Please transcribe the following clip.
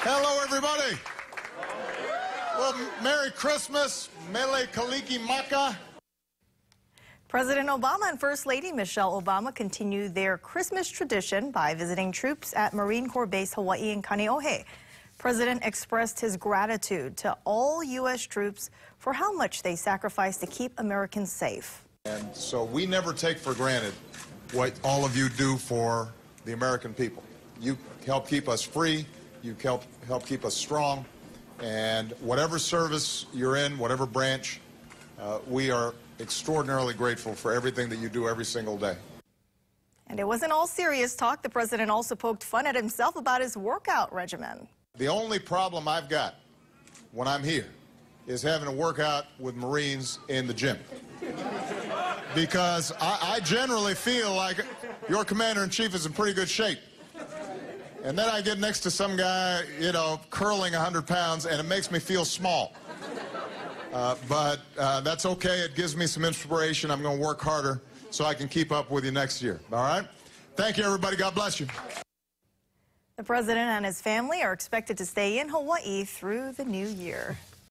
Hello, everybody. Well, Merry Christmas, Mele Kalikimaka. President Obama and First Lady Michelle Obama continue their Christmas tradition by visiting troops at Marine Corps Base Hawaii in Kaneohe. President expressed his gratitude to all U.S. troops for how much they sacrifice to keep Americans safe. And so we never take for granted what all of you do for the American people. You help keep us free, you help keep us strong, and whatever service you're in, whatever branch, we are extraordinarily grateful for everything that you do every single day. And it wasn't all serious talk. The president also poked fun at himself about his workout regimen. The only problem I've got when I'm here is having to work out with Marines in the gym. Because I generally feel like your commander-in-chief is in pretty good shape. And then I get next to some guy, you know, curling 100 pounds, and it makes me feel small. But that's okay. It gives me some inspiration. I'm going to work harder so I can keep up with you next year. All right? Thank you, everybody. God bless you. The president and his family are expected to stay in Hawaii through the new year.